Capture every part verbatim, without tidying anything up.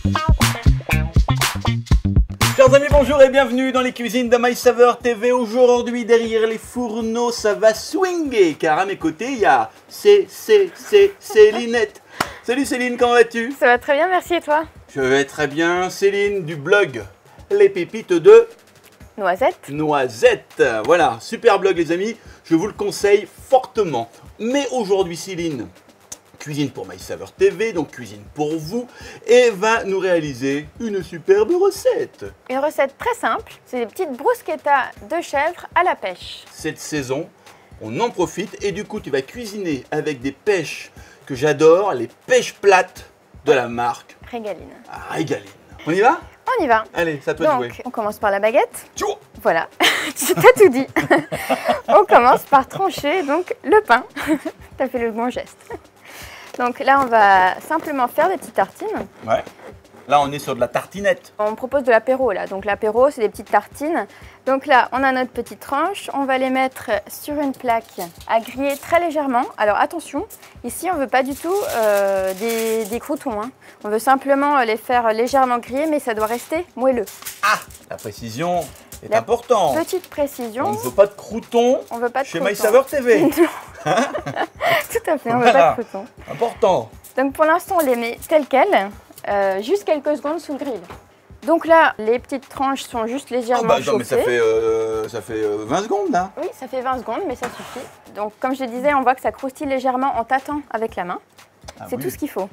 Chers amis, bonjour et bienvenue dans les cuisines de MySaveur T V. Aujourd'hui, derrière les fourneaux, ça va swinguer, car à mes côtés, il y a C, C, C, Célinette. Salut Céline, comment vas-tu? Ça va très bien, merci, et toi? Je vais très bien. Céline du blog Les Pépites de Noisettes. Noisettes. Voilà, super blog les amis, je vous le conseille fortement. Mais aujourd'hui Céline cuisine pour MySaveur T V, donc cuisine pour vous, et va nous réaliser une superbe recette. Une recette très simple, c'est des petites bruschettas de chèvre à la pêche. Cette saison, on en profite et du coup tu vas cuisiner avec des pêches que j'adore, les pêches plates de la marque Régaline. Régaline. On y va? On y va. Allez, c'est à toi de jouer. Donc, on commence par la baguette. Tchou. Voilà, tu t'as tout dit. On commence par trancher donc le pain. Tu as fait le bon geste. Donc là, on va simplement faire des petites tartines. Ouais. Là, on est sur de la tartinette. On propose de l'apéro là. Donc l'apéro, c'est des petites tartines. Donc là, on a notre petite tranche. On va les mettre sur une plaque à griller très légèrement. Alors attention, ici, on ne veut pas du tout euh, des, des croûtons. Hein. On veut simplement les faire légèrement griller, mais ça doit rester moelleux. Ah, la précision est la importante. Petite précision. On ne veut pas de croûtons on veut pas de chez croûtons. MySaveur T V. Hein? Tout à fait, on ne Voilà. veut pas de croûtons. Important. Donc pour l'instant, on les met telles quelles, euh, juste quelques secondes sous le grill. Donc là, les petites tranches sont juste Ah légèrement bah, non, chauffées. mais ça fait, euh, ça fait euh, vingt secondes là. Oui, ça fait vingt secondes, mais ça suffit. Donc comme je disais, on voit que ça croustille légèrement en tâtant avec la main. Ah c'est oui. tout ce qu'il faut.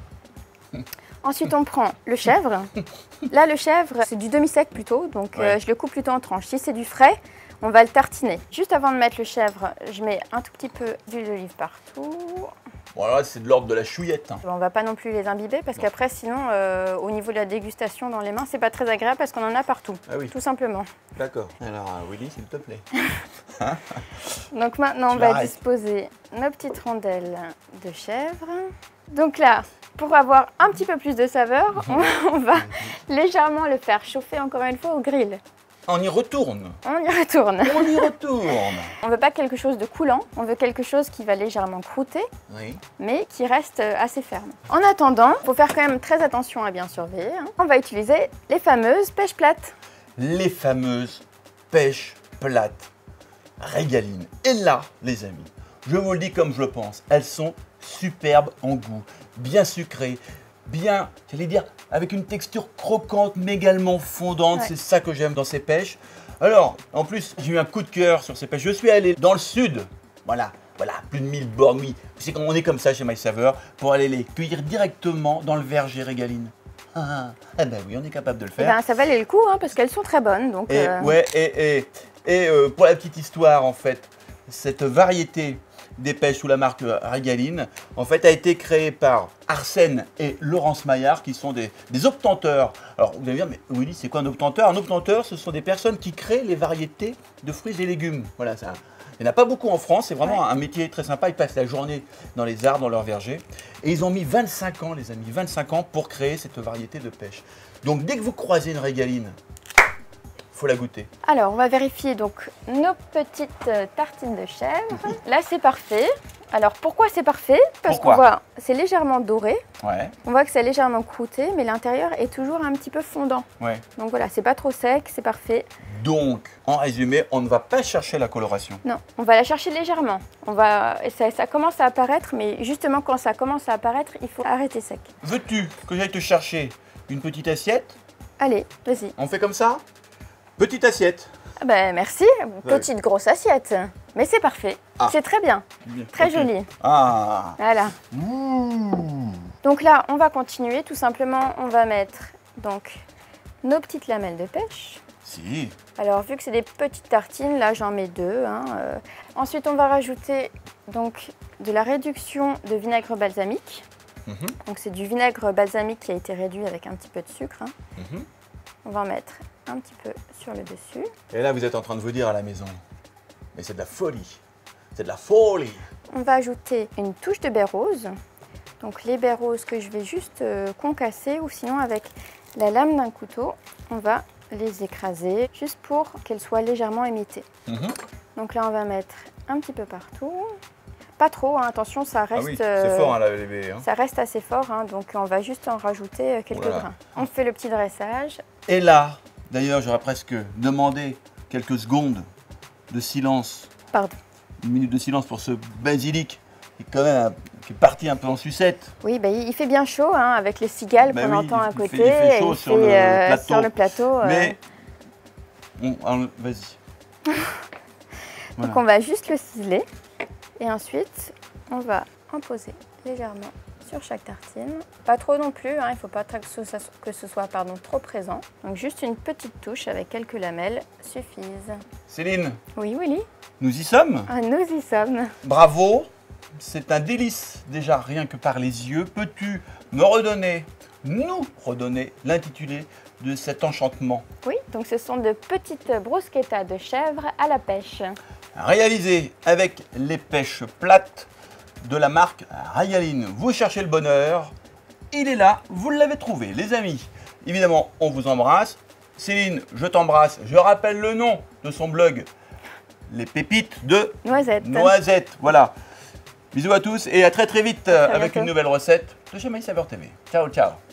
Ensuite, on prend le chèvre. Là, le chèvre, c'est du demi-sec plutôt, donc Ouais. euh, je le coupe plutôt en tranches. Si c'est du frais, on va le tartiner. Juste avant de mettre le chèvre, je mets un tout petit peu d'huile d'olive partout. Bon alors là, c'est de l'ordre de la chouillette. Hein. On va pas non plus les imbiber parce qu'après, sinon, euh, au niveau de la dégustation dans les mains, c'est pas très agréable parce qu'on en a partout. Ah oui. Tout simplement. D'accord. Alors euh, Willy, s'il te plaît. Donc maintenant, Tu on va l'arrêtes. disposer nos petites rondelles de chèvre. Donc là, pour avoir un petit peu plus de saveur, on, on va légèrement le faire chauffer encore une fois au grill. On y retourne. On y retourne. On y retourne. On veut pas quelque chose de coulant, on veut quelque chose qui va légèrement croûter, Oui. mais qui reste assez ferme. En attendant, il faut faire quand même très attention à bien surveiller. Hein. On va utiliser les fameuses pêches plates. Les fameuses pêches plates Régaline. Et là, les amis, je vous le dis comme je le pense, elles sont superbes en goût, bien sucrées, bien, j'allais dire, avec une texture croquante mais également fondante. Ouais. C'est ça que j'aime dans ces pêches. Alors, en plus, j'ai eu un coup de cœur sur ces pêches. Je suis allé dans le sud, voilà, voilà, plus de mille bornes, oui. C'est qu'on est comme ça chez MySaveur, pour aller les cueillir directement dans le verger Régaline. Ah, ah, eh ben oui, on est capable de le Eh faire. ben, ça valait le coup hein, parce qu'elles sont très bonnes. Donc, Et, euh, ouais, et, et, et euh, pour la petite histoire, en fait, cette variété des pêches sous la marque Régaline, en fait, a été créée par Arsène et Laurence Maillard, qui sont des, des obtenteurs. Alors, vous allez me dire, mais Willy, c'est quoi un obtenteur? Un obtenteur, ce sont des personnes qui créent les variétés de fruits et légumes. Voilà, ça. Il n'y en a pas beaucoup en France, c'est vraiment Ouais. un métier très sympa. Ils passent la journée dans les arbres, dans leur verger. Et ils ont mis vingt-cinq ans, les amis, vingt-cinq ans pour créer cette variété de pêche. Donc, dès que vous croisez une Régaline, faut la goûter. Alors, on va vérifier donc nos petites euh, tartines de chèvre. Là, c'est parfait. Alors, pourquoi c'est parfait? Parce qu'on Pourquoi voit, c'est légèrement doré. Ouais, On voit que c'est légèrement croûté, mais l'intérieur est toujours un petit peu fondant. ouais. Donc voilà, c'est pas trop sec, c'est parfait. Donc, en résumé, on ne va pas chercher la coloration. Non, on va la chercher légèrement. On va, ça, ça commence à apparaître, mais justement quand ça commence à apparaître, il faut arrêter sec. Veux-tu que j'aille te chercher une petite assiette? Allez, vas-y. On fait comme ça? Petite assiette. Ah ben, merci, petite grosse assiette. Mais c'est parfait, Ah. c'est très bien, très Ok. joli. Ah. Voilà. Mmh. Donc là, on va continuer. Tout simplement, on va mettre donc nos petites lamelles de pêche. Si. Alors, vu que c'est des petites tartines, là, j'en mets deux. Hein, euh. Ensuite, on va rajouter donc de la réduction de vinaigre balsamique. Mhm. Donc, c'est du vinaigre balsamique qui a été réduit avec un petit peu de sucre. Hein. Mhm. On va en mettre un petit peu sur le dessus. Et là, vous êtes en train de vous dire à la maison, mais c'est de la folie. C'est de la folie. On va ajouter une touche de baie rose. Donc, les baies roses que je vais juste euh, concasser ou sinon avec la lame d'un couteau, on va les écraser juste pour qu'elles soient légèrement émiettées. Mhm. Donc là, on va mettre un petit peu partout. pas trop, hein, attention, ça reste, Ah oui, c'est euh, fort hein, la L B. Hein. ça reste assez fort, hein, donc on va juste en rajouter euh, quelques Voilà. grains. On fait le petit dressage. Et là, d'ailleurs, j'aurais presque demandé quelques secondes de silence, Pardon. une minute de silence pour ce basilic qui est quand même un- qui est parti un peu en sucette. Oui, bah, il il fait bien chaud hein, avec les cigales Bah qu'on oui, entend il à fait- côté. il fait chaud et sur le plateau. sur le plateau. euh, Mais, on- on- vas-y. Donc Voilà. on va juste le ciseler et ensuite on va en poser légèrement sur chaque tartine. Pas trop non plus, hein, il ne faut pas que ce, que ce soit pardon, trop présent. Donc juste une petite touche avec quelques lamelles suffisent. Céline, Oui, Willy, nous y sommes. ah, nous y sommes. Bravo, c'est un délice déjà rien que par les yeux. Peux-tu me redonner, nous redonner l'intitulé de cet enchantement Oui, donc ce sont de petites bruschettas de chèvre à la pêche. réalisé avec les pêches plates de la marque Ryaline. Vous cherchez le bonheur, il est là, vous l'avez trouvé les amis. Évidemment, on vous embrasse. Céline, je t'embrasse. Je rappelle le nom de son blog, Les Pépites de Noisettes. Noisettes. Voilà. Bisous à tous et à très très vite À très avec bientôt. une nouvelle recette de Chez Maïs Saveur T V. Ciao, ciao.